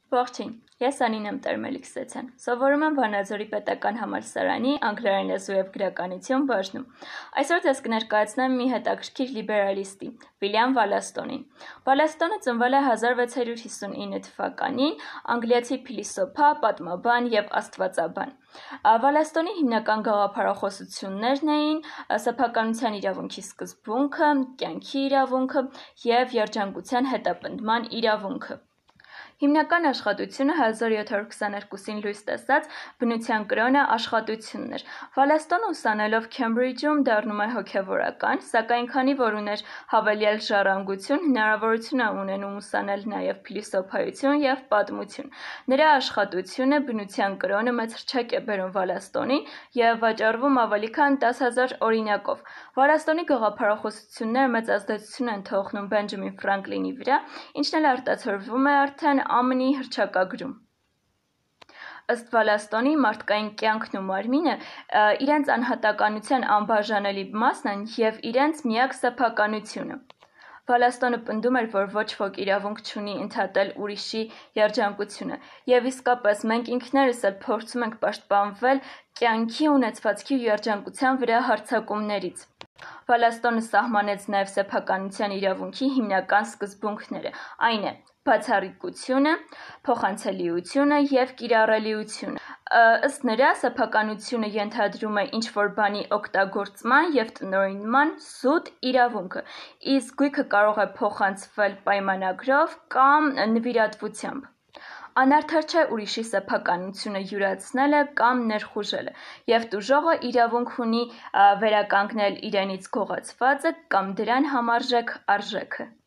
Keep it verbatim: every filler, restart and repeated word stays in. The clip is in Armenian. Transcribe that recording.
Ողջույն, ես Անին եմ Տերմելիքսեցյան, սովորում եմ Վանաձորի պետական համալսարանի անգլերեն լեզու և գրականություն բաժնում։ Այսօր ձեզ կներկայացնեմ մի հետաքրքիր լիբերալիստի՝ Վիլյամ Վալաստոնին։ Վալաստոնը ծնվել է հազար վեց հարյուր հիսունինը թվականին, անգլիացի փիլիսոփա, պատմաբան և աստվածաբան։ Վալաստոնի հիմնական գաղափարախոսություններն էին սեփականության իրավունքի սկզբունքը, կյանքի իրավունքը և երջանկության հետապնդման իրավունքը։ Հիմնական աշխատությունը հազար յոթ հարյուր քսաներկուսին լույս տեսած բնության կրոնը աշխատությունն էր։ Վալաստոնը ուսանելով Քեմբրիջում դառնում է հոգևորական, սակայն քանի որ ուներ հավելյալ ժառանգություն, հնարավորություն է ունենում ուսանել նաև փիլիսոփայություն և պատմություն։ Նրա աշխատությունը «Բնության կրոնը» մեծ հռչակ է բերում Վալաստոնին և վաճառվում ավելի քան տասը հազար օրինակով։ Վալաստոնի գաղափարախոսությունները մեծ ազդեցություն են թողնում Բենջամին Ֆրանկլինի վրա, ինչն էլ արտացոլվում է արդեն Ա Մ Ն-ի հռչակագրում։ Ըստ Վալաստոնի, մարդկային կյանքն ու մարմինը իրենց անհատականության անբաժանելի մասն են և իրենց միակ սեփականությունը։ Վալաստոնը պնդում էր, որ ոչ ոք իրավունք չունի ընդհատել ուրիշի երջանկությունը, և իսկապես մենք ինքներս էլ փորձում ենք պաշտպանվել կյանքի, ունեցվածքի ու երջանկության վրա հարձակումներից։ Վալաստոնը սահմանեց նաև սեփականության իրավունքի հիմնական սկզբունքները, այն է՝ բացառիկությունը, փոխանցելիությունը և կիրառելիությունը։ Ըստ նրա, սեփականությունը ենթադրում է ինչ-որ բանի օգտագործման և տնօրինման զուտ իրավունքը, իսկ գույքը կարող է փոխանցվել պայմանագրով կամ նվիրատվությամբ։ Անարդար չէ ուրիշի սեփականությունը յուրացնելը կամ ներխուժելը, և տուժողը իրավունք ունի վերականգնել իրենից գողացվածը կամ դրան համարժեք արժեքը։